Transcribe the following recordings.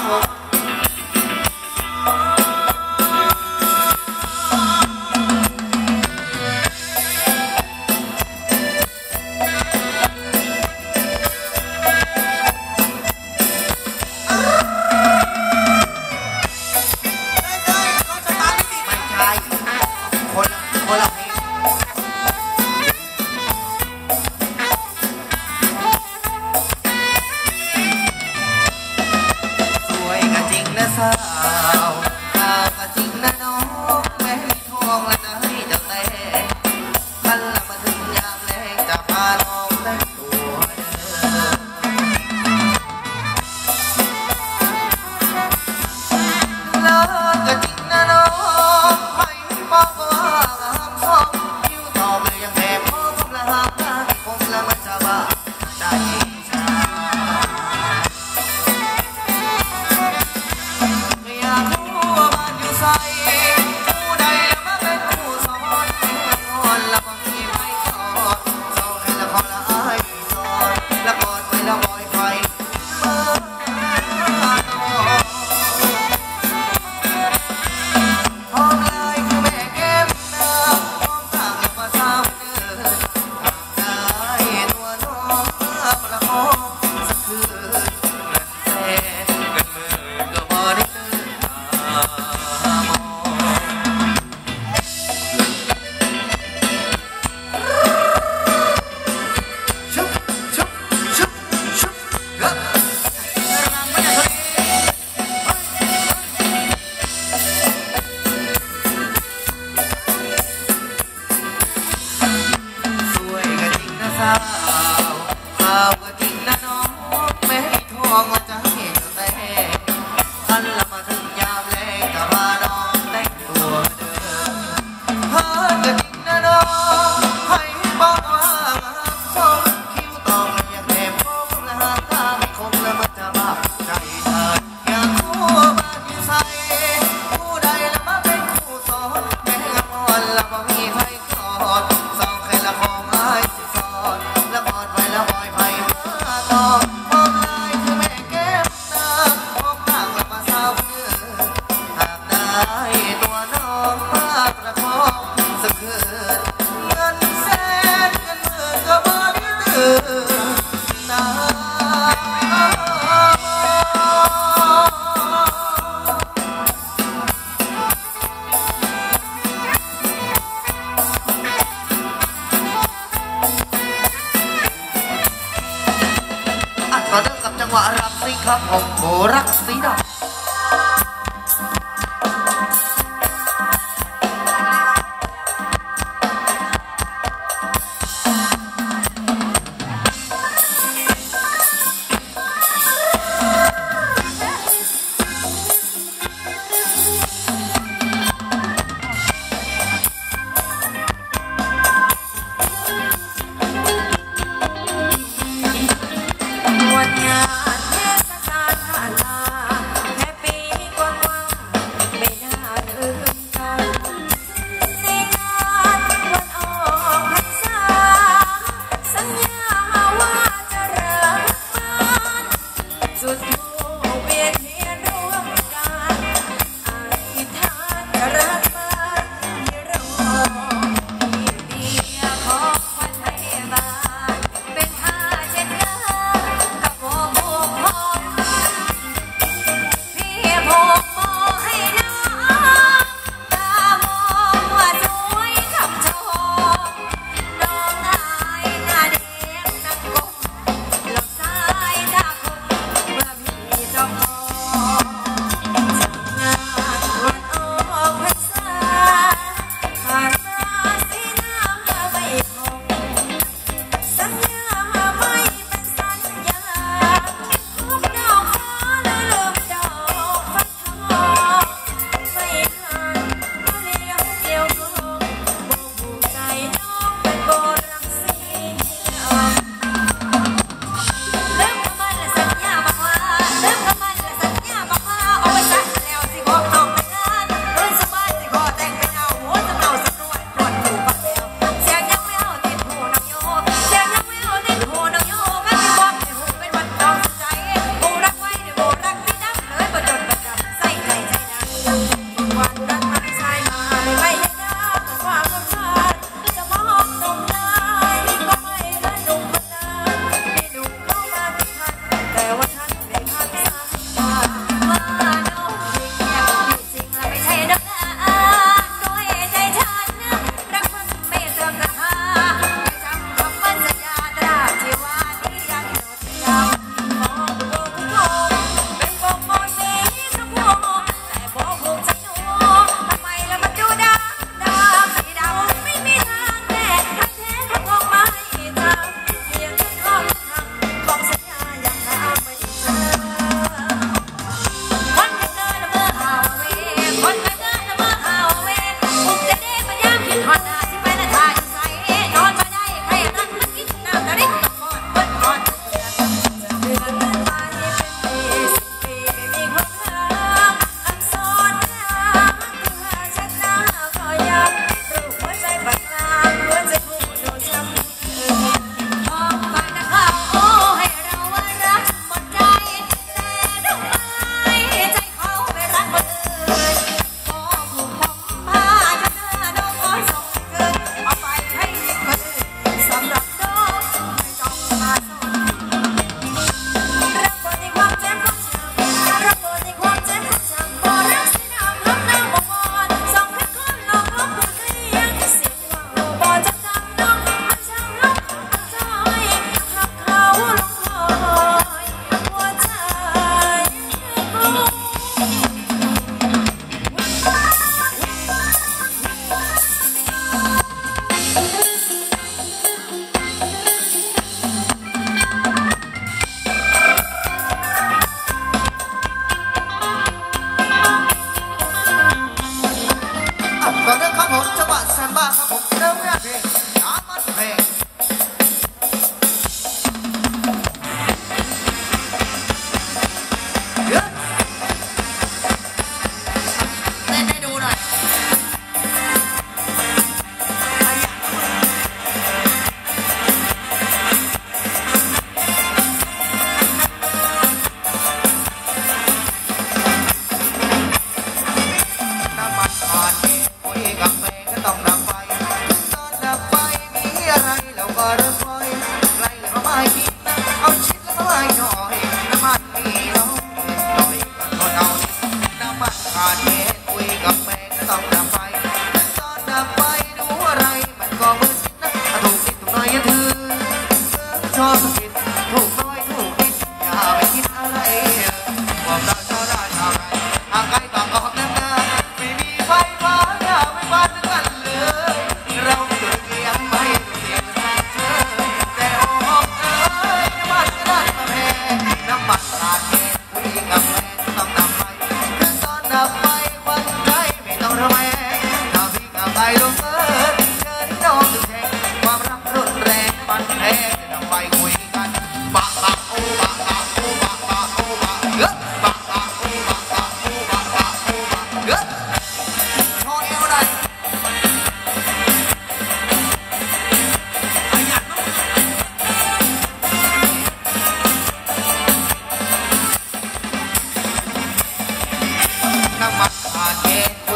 ต่อเนื่องกับจังหวะรำซิครับผมโบรักสีดำ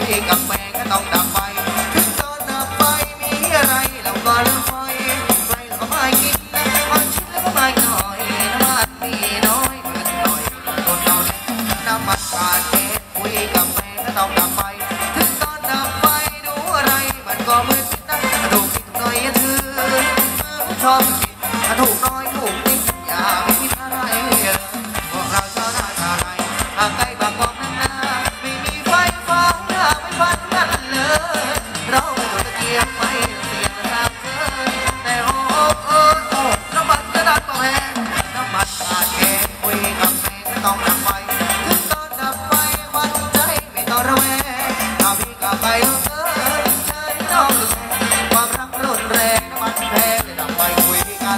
ยกับแฟนก็ต้องดับไฟถึงตอนดับไฟมีอะไรเราก็เริ่มไฟไฟเราก็ไม่กินมันชิ้นแล้วก็ไม่หน่อยน้ำมันมีน้อยเงินหน่อยต้นเราน้ำมันขาดเกศคุยกับแฟนก็ต้องดับไฟถึงตอนดับไฟดูอะไรมันก็มืดนะถูกนิดหน่อยถือชอบกินถูกน้อยถูกนิดอย่าไปคิดอะไรเลยพวกเราชอบหน้าชาไทยหากใกล้บางกอกนั้นนะไม่มีไฟฟ้าไม่ฟันกันเลยเราไม่ต้องเกียบไม่เสียงน้ำเกินแต่โอ้น้ำมันจะดับต่อแหงน้ำมันขาดแค่คุยกับแฟนก็ต้องดับไฟถึงตอนดับไฟควันใจไม่ต้องระแวงถ้าพี่กับไปใจต้องความรักรุนแรงน้ำมันแพงเลยดับไฟคุยกัน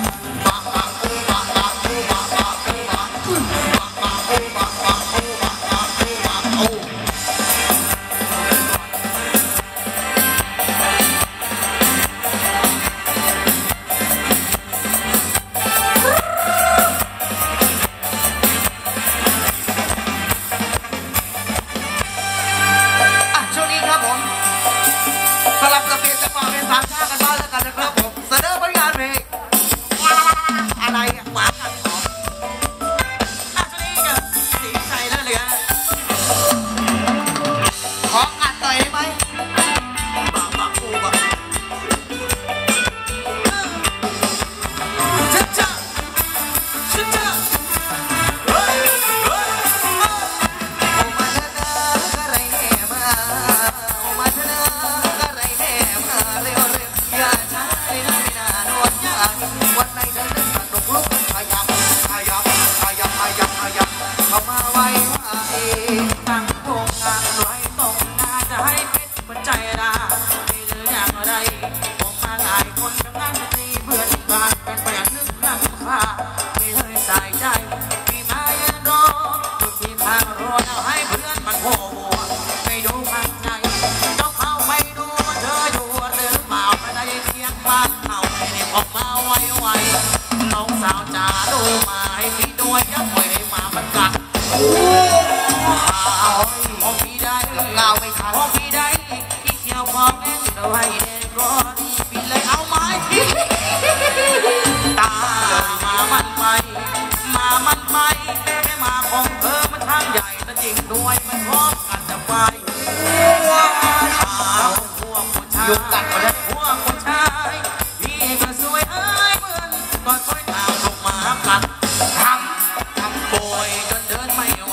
ยุคกันมาแล้วพวกผู้ชายพี่ก็สวยเหมือนก็ค่อยตามลงมากัดทำป่วยจนเดินไม่ไหว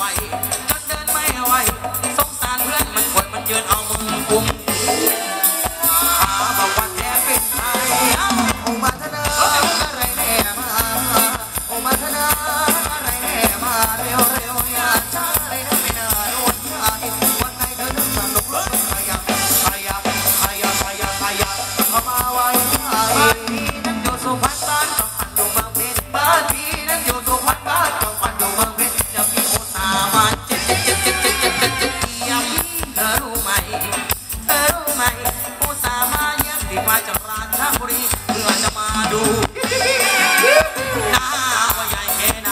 สงสารเพื่อนมันป่วยมันยืนเอามือกุมบอกว่าแกเป็นใครโอมาเถอะนะอะไรแน่มาโอมาเถอะนะอะไรแน่มาเร็วอย่าช้าเลยนะไม่น่าโดนใจวันไหนเธอเดินตามลงรถขยับเข้ามาไว้บ้านพี่นั้นอยู่สุพรรณบ้านกับมันอยู่บางเพชรบ้านพี่นั้นอยู่สุพรรณบ้านกับมันอยู่บางเพชรจะมีโอตามาเจ็ดเยี่ยมเธอรู้ไหมโอตามาเยี่ยมที่มาจากราชบุรีเพื่อจะมาดูหน้าว่าใหญ่แค่ไหน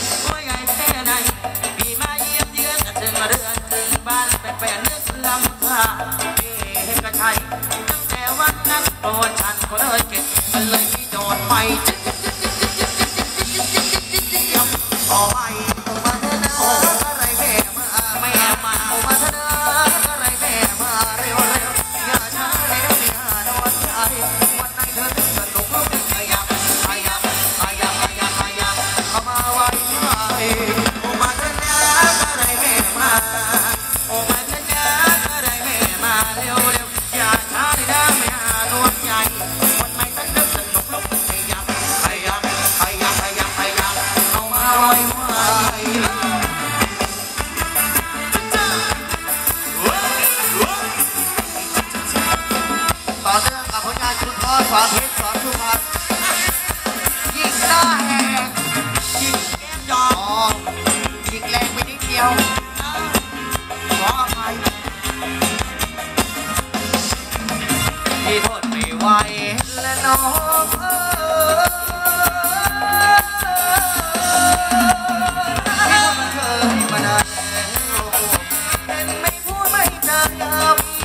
พี่มาเยี่ยมเยือนถึงเรือนถึงบ้านแปลนึกลำคาเอกชัยวันนั้นโดนฉันก็เลยเก็บมันเลยมีโดนไปขอไปโอมาเถอะนะอะไรแม่มาโอมาเถอะนะอะไรแม่มาเร็วอย่าช้าเลยนะไม่น่าโดนใจวันไหนเธอถึงจะลุกขยับเข้ามาไว้โอมาเถอะนะอะไรแม่มาโอมาเถอะนะอะไรแม่มาเร็วอย่าช้าเลยนะไม่น่าโดนใจวันไหนเธอถึงจะลุกขยับเข้ามาไว้ต่อเนื่องกับผลงานคุณพ่อสอนเพชรสอนสุพรรณยิงหน้าแหกยิงแก้มยอมยิงแรงไปนิดเดียวขออภัยที่ทนไม่ไหวและน้องที่มันเคยมานานแล้วเป็นไม่พูดไม่จาอย่ามี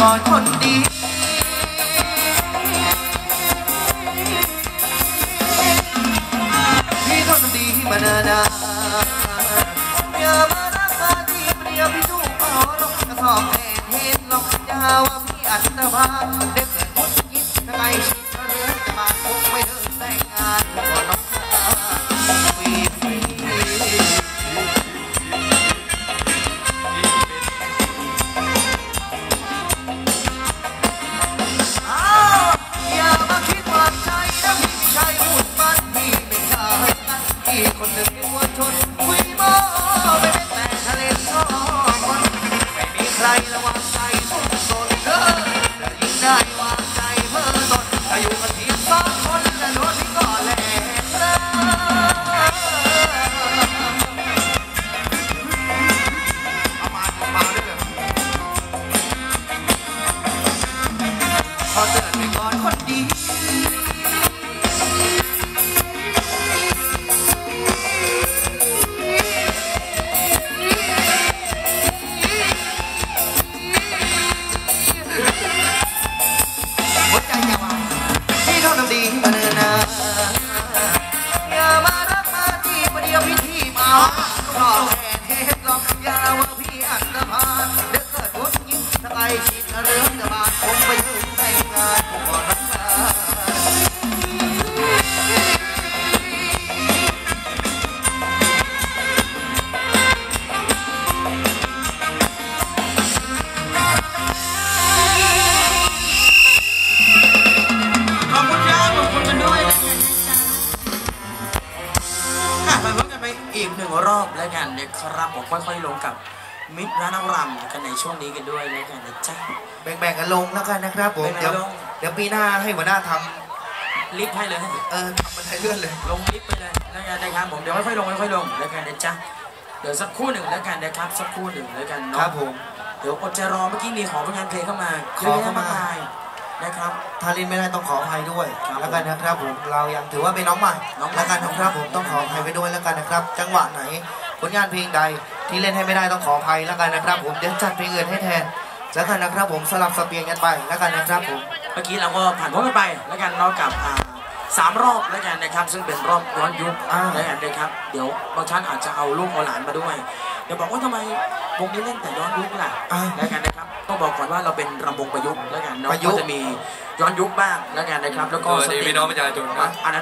อนคนดีพี่ทนดีมานานอย่ามารักมาที่เปรียบพี่ดูขอร้องกระทอบแทนเห็นลองยาว่าพี่อันตรพานได้เกิดมุดยิ้มทำไมชิดเรือจะมาคงไม่เดินแต่งงานหัวน้องคนหนึ่งหัวชนคุยโม้ไม่เป็นแต่ทะเลสองคนไม่มีใครระวังใจสุดโซนเธอแต่ยิ่งได้วางใจเพ้อตนถ้าอยู่กันทีสองคนและโน้ตที่ก็แหลกเลยเอามาด้วยกันขอเตือนไปก่อนคนดีอย่ามารักมาจีบเดียวพิธีมาขอแทนเทศลองยาว่าพี่อันตรพานเด็กเกิดวุ้นยิ้มถ้าใครชิดเรื่องจะมาคงไปถึงแต่งงานผมบอกรักมาอีกหนึ่งรอบแล้วกันนะครับผมค่อยๆลงกับมิตรร้านรำกันในช่วงนี้กันด้วยแล้วกันนะจ๊ะแบ่งกันลงแล้วกันนะครับผมเดี๋ยวปีหน้าให้หัวหน้าทำลิฟต์ให้เลยทำบันไดเลื่อนเลยลงลิฟต์ไปเลยแล้วกันนะครับผมเดี๋ยวค่อยๆลงแล้วกันนะจ๊ะเดี๋ยวสักครู่หนึ่งแล้วกันนะครับสักครู่หนึ่งแล้วกันเนาะครับผมเดี๋ยวอดใจรอเมื่อกี้มีขอผลงานเพลงเข้ามาขอเข้ามานะครับถ้าเล่นไม่ได้ต้องขออภัยด้วยแล้วกันนะครับผมเรายังถือว่าเป็นน้องใหม่แล้วกันนะครับผมต้องขออภัยไปด้วยแล้วกันนะครับจังหวะไหนผลงานเพลงใดที่เล่นให้ไม่ได้ต้องขออภัยแล้วกันนะครับผมเดี๋ยวจัดเพลงอื่นให้แทนแล้วกันนะครับผมสลับสับเปลี่ยนกันไปแล้วกันนะครับผมเมื่อกี้เราก็ผ่านพ้นกันไปแล้วกันเรากับ3 รอบแล้วกันนะครับซึ่งเป็นรอบย้อนยุคแล้วกันนะครับเดี๋ยวบางท่านอาจจะเอาลูกเอาหลานมาด้วยเดี๋ยวบอกว่าทำไมวงนี้เล่นแต่ย้อนยุคล่ะแล้วกันนะครับต้องบอกก่อนว่าเราเป็นรำวงประยุกต์แล้วกันเนาะก็จะมีย้อนยุคบ้างแล้วกันนะครับแล้วก็พี่น้องประชาชนนะ